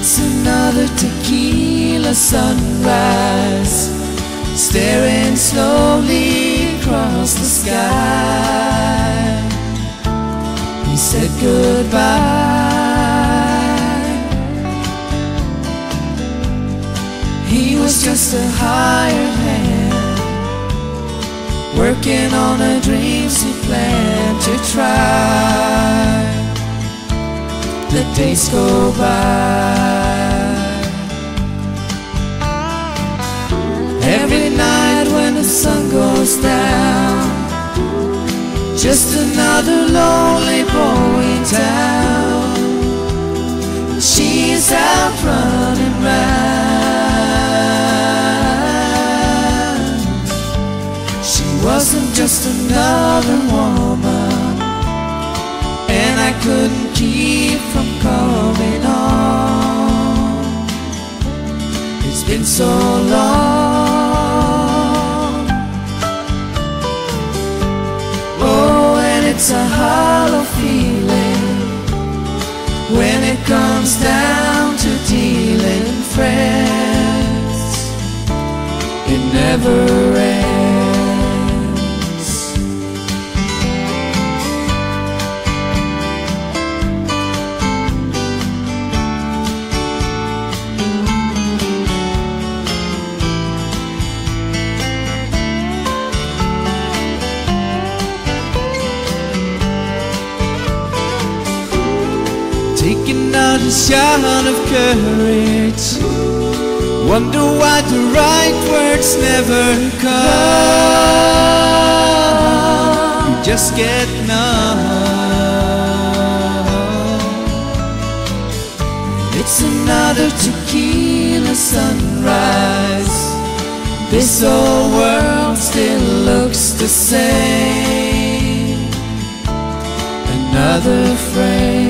Another tequila sunrise, staring slowly across the sky. He said goodbye. He was just a hired hand, working on the dreams he planned to try. The days go by. Every night when the sun goes down, just another lonely boy in town. She's out running round. She wasn't just another woman, and I couldn't keep from coming on. It's been so long. It's a hollow feeling when it comes down to dealing friends. It never ends. Take another shot of courage. Wonder why the right words never come. You just get numb. It's another tequila sunrise. This old world still looks the same. Another frame.